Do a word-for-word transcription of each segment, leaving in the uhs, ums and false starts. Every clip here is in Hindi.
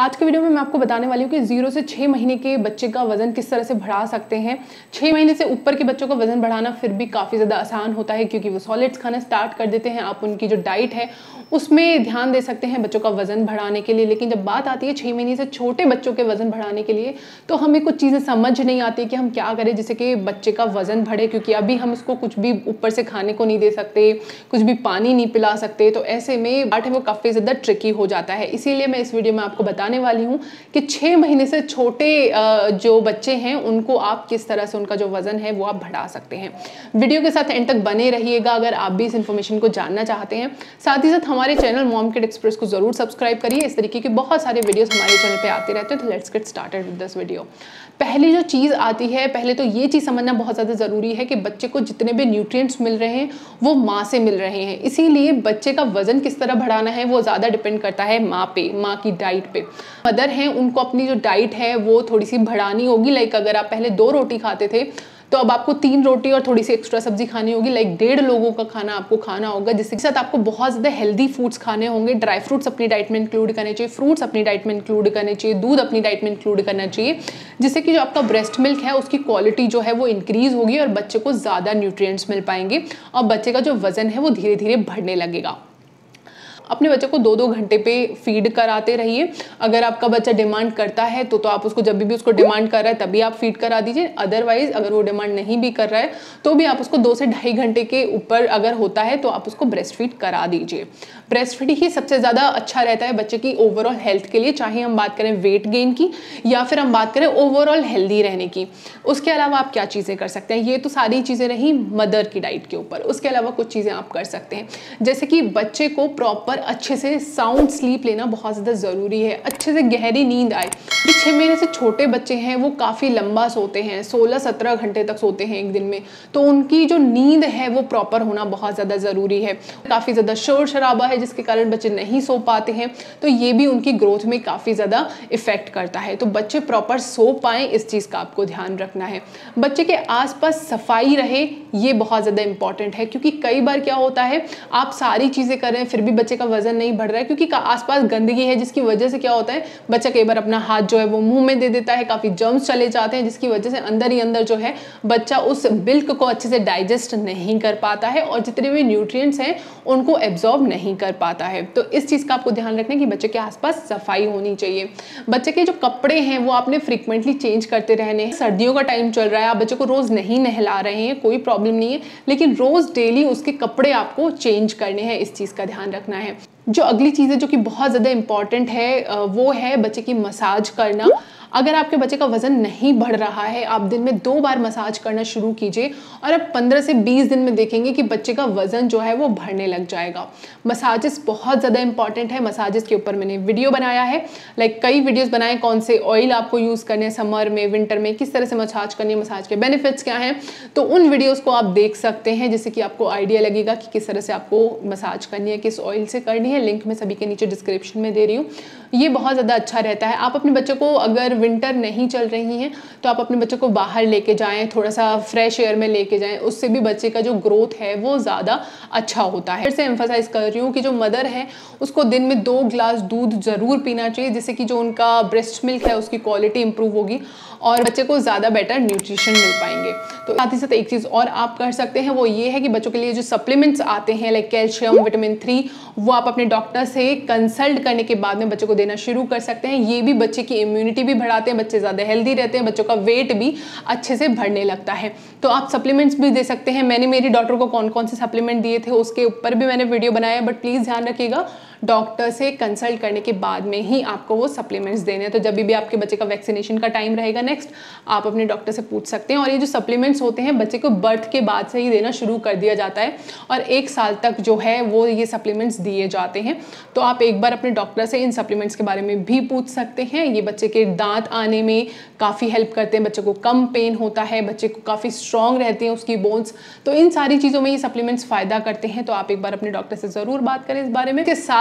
आज के वीडियो में मैं आपको बताने वाली हूँ कि जीरो से छः महीने के बच्चे का वजन किस तरह से बढ़ा सकते हैं। छः महीने से ऊपर के बच्चों का वजन बढ़ाना फिर भी काफ़ी ज़्यादा आसान होता है क्योंकि वो सॉलिड्स खाना स्टार्ट कर देते हैं। आप उनकी जो डाइट है उसमें ध्यान दे सकते हैं बच्चों का वजन बढ़ाने के लिए। लेकिन जब बात आती है छः महीने से छोटे बच्चों के वजन बढ़ाने के लिए तो हमें कुछ चीज़ें समझ नहीं आती कि हम क्या करें जिससे कि बच्चे का वजन बढ़े, क्योंकि अभी हम उसको कुछ भी ऊपर से खाने को नहीं दे सकते, कुछ भी पानी नहीं पिला सकते। तो ऐसे में बात है वो काफ़ी ज़्यादा ट्रिकी हो जाता है। इसीलिए मैं इस वीडियो में आपको बताने वाली हूँ कि छः महीने से छोटे जो बच्चे हैं उनको आप किस तरह से उनका जो वजन है वो आप बढ़ा सकते हैं। वीडियो के साथ एंड तक बने रहिएगा अगर आप भी इस इन्फॉर्मेशन को जानना चाहते हैं। साथ ही साथ हमारे चैनल मॉम किड एक्सप्रेस को जरूर सब्सक्राइब करिए। इस तरीके के बहुत सारे वीडियोस हमारे चैनल पे आते रहते हैं। तो let's get started with this video. पहली जो चीज़ आती है, पहले तो ये चीज़ समझना बहुत ज़्यादा ज़रूरी है कि बच्चे को जितने भी न्यूट्रिएंट्स मिल रहे हैं वो माँ से मिल रहे हैं। इसीलिए बच्चे का वजन किस तरह बढ़ाना है वो ज़्यादा डिपेंड करता है माँ पे, माँ की डाइट पे। मदर हैं उनको अपनी जो डाइट है वो थोड़ी सी बढ़ानी होगी। लाइक अगर आप पहले दो रोटी खाते थे तो अब आपको तीन रोटी और थोड़ी सी एक्स्ट्रा सब्जी खानी होगी। लाइक डेढ़ लोगों का खाना आपको खाना होगा, जिसके साथ आपको बहुत ज़्यादा हेल्दी फूड्स खाने होंगे। ड्राई फ्रूट्स अपनी डाइट में इंक्लूड करने चाहिए, फ्रूट्स अपनी डाइट में इंक्लूड करने चाहिए, दूध अपनी डाइट में इंक्लूड करना चाहिए, जिससे कि जो आपका ब्रेस्ट मिल्क है उसकी क्वालिटी जो है वो इंक्रीज होगी और बच्चे को ज़्यादा न्यूट्रिएंट्स मिल पाएंगे और बच्चे का जो वजन है वो धीरे धीरे बढ़ने लगेगा। अपने बच्चे को दो दो घंटे पे फीड कराते रहिए। अगर आपका बच्चा डिमांड करता है तो तो आप उसको जब भी उसको डिमांड कर रहा है तभी आप फीड करा दीजिए। अदरवाइज अगर वो डिमांड नहीं भी कर रहा है तो भी आप उसको दो से ढाई घंटे के ऊपर अगर होता है तो आप उसको ब्रेस्ट फीड करा दीजिए। ब्रेस्ट फीड ही सबसे ज़्यादा अच्छा रहता है बच्चे की ओवरऑल हेल्थ के लिए, चाहे हम बात करें वेट गेन की या फिर हम बात करें ओवरऑल हेल्दी रहने की। उसके अलावा आप क्या चीज़ें कर सकते हैं, ये तो सारी चीज़ें रही मदर की डाइट के ऊपर। उसके अलावा कुछ चीज़ें आप कर सकते हैं, जैसे कि बच्चे को प्रॉपर अच्छे से साउंड स्लीप लेना बहुत ज़्यादा ज़रूरी है। अच्छे से गहरी नींद आए। जो छः महीने से छोटे बच्चे हैं वो काफ़ी लंबा सोते हैं, सोलह सत्रह घंटे तक सोते हैं एक दिन में, तो उनकी जो नींद है वो प्रॉपर होना बहुत ज़्यादा ज़रूरी है। काफ़ी ज़्यादा शोर शराबा है जिसके कारण बच्चे नहीं सो पाते हैं, तो ये भी उनकी ग्रोथ में काफ़ी ज़्यादा इफेक्ट करता है। तो बच्चे प्रॉपर सो पाएँ इस चीज़ का आपको ध्यान रखना है। बच्चे के आसपास सफाई रहे, ये बहुत ज़्यादा इंपॉर्टेंट है, क्योंकि कई बार क्या होता है आप सारी चीज़ें कर रहे हैं फिर भी बच्चे का वजन नहीं बढ़ रहा है क्योंकि आसपास गंदगी है, जिसकी वजह से क्या होता है बच्चा कई बार अपना हाथ जो है वो मुंह में दे देता है, काफ़ी जर्म्स चले जाते हैं जिसकी वजह से अंदर ही अंदर जो है बच्चा उस मिल्क को अच्छे से डाइजेस्ट नहीं कर पाता है और जितने भी न्यूट्रिएंट्स हैं उनको एब्जॉर्ब नहीं कर पाता है। तो इस चीज़ का आपको ध्यान रखना है कि बच्चे के आसपास सफाई होनी चाहिए। बच्चे के जो कपड़े हैं वो आपने फ्रिक्वेंटली चेंज करते रहने हैं। सर्दियों का टाइम चल रहा है, आप बच्चे को रोज़ नहीं नहला रहे हैं, कोई प्रॉब्लम नहीं है, लेकिन रोज़ डेली उसके कपड़े आपको चेंज करने हैं, इस चीज़ का ध्यान रखना है। जो अगली चीज़ है जो कि बहुत ज़्यादा इंपॉर्टेंट है वो है बच्चे की मसाज करना। अगर आपके बच्चे का वजन नहीं बढ़ रहा है, आप दिन में दो बार मसाज करना शुरू कीजिए और आप पंद्रह से बीस दिन में देखेंगे कि बच्चे का वजन जो है वो बढ़ने लग जाएगा। मसाजेस बहुत ज़्यादा इंपॉर्टेंट है। मसाजेस के ऊपर मैंने वीडियो बनाया है, लाइक कई वीडियोस बनाए, कौन से ऑयल आपको यूज़ करने हैं समर में, विंटर में, किस तरह से मसाज करनी है, मसाज के बेनिफिट्स क्या हैं, तो उन वीडियोज़ को आप देख सकते हैं जिससे कि आपको आइडिया लगेगा कि किस तरह से आपको मसाज करनी है, किस ऑयल से करनी है। लिंक मैं सभी के नीचे डिस्क्रिप्शन में दे रही हूँ। ये बहुत ज़्यादा अच्छा रहता है। आप अपने बच्चे को अगर विंटर नहीं चल रही हैं तो आप अपने बच्चे को बाहर लेके जाएं, थोड़ा सा फ्रेश एयर में लेके जाएं, उससे भी बच्चे का जो ग्रोथ है वो ज़्यादा अच्छा होता है। फिर से एम्फसाइज कर रही हूँ कि जो मदर है उसको दिन में दो ग्लास दूध ज़रूर पीना चाहिए, जिससे कि जो उनका ब्रेस्ट मिल्क है उसकी क्वालिटी इंप्रूव होगी और बच्चे को ज़्यादा बेटर न्यूट्रिशन मिल पाएंगे। तो साथ ही साथ एक चीज़ और आप कर सकते हैं वो ये है कि बच्चों के लिए जो सप्लीमेंट्स आते हैं लाइक कैल्शियम, विटामिन थ्री, वो आप अपने डॉक्टर से कंसल्ट करने के बाद में बच्चों को देना शुरू कर सकते हैं। ये भी बच्चे की इम्यूनिटी भी बढ़ाते हैं, बच्चे ज़्यादा हेल्दी रहते हैं, बच्चों का वेट भी अच्छे से बढ़ने लगता है। तो आप सप्लीमेंट्स भी दे सकते हैं। मैंने मेरी डॉक्टर को कौन कौन से सप्लीमेंट दिए थे उसके ऊपर भी मैंने वीडियो बनाया है, बट प्लीज़ ध्यान रखिएगा डॉक्टर से कंसल्ट करने के बाद में ही आपको वो सप्लीमेंट्स देने हैं। तो जब भी आपके बच्चे का वैक्सीनेशन का टाइम रहेगा नेक्स्ट, आप अपने डॉक्टर से पूछ सकते हैं। और ये जो सप्लीमेंट्स होते हैं बच्चे को बर्थ के बाद से ही देना शुरू कर दिया जाता है और एक साल तक जो है वो ये सप्लीमेंट्स दिए जाते हैं। तो आप एक बार अपने डॉक्टर से इन सप्लीमेंट्स के बारे में भी पूछ सकते हैं। ये बच्चे के दांत आने में काफ़ी हेल्प करते हैं, बच्चे को कम पेन होता है, बच्चे को काफ़ी स्ट्रॉन्ग रहती हैं उसकी बोन्स। तो इन सारी चीज़ों में ये सप्लीमेंट्स फ़ायदा करते हैं। तो आप एक बार अपने डॉक्टर से ज़रूर बात करें इस बारे में। इसके साथ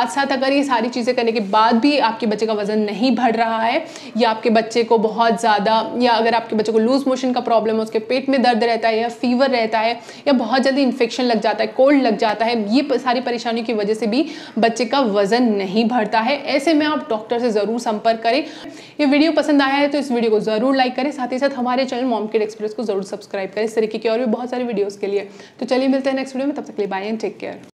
साथ अगर ये सारी चीज़ें करने के बाद भी आपके बच्चे का वजन नहीं बढ़ रहा है, या आपके बच्चे को बहुत ज़्यादा, या अगर आपके बच्चे को लूज मोशन का प्रॉब्लम है, उसके पेट में दर्द रहता है, या फीवर रहता है, या बहुत जल्दी इन्फेक्शन लग जाता है, कोल्ड लग जाता है, ये सारी परेशानियों की वजह से भी बच्चे का वजन नहीं बढ़ता है, ऐसे में आप डॉक्टर से ज़रूर संपर्क करें। ये वीडियो पसंद आया है तो इस वीडियो को ज़रूर लाइक करें, साथ ही साथ हमारे चैनल मॉम किड एक्सप्रेस को ज़रूर सब्सक्राइब करें इस तरीके के और भी बहुत सारे वीडियोज़ के लिए। तो चलिए मिलते हैं नेक्स्ट वीडियो में, तब तक के लिए बाय एंड टेक केयर।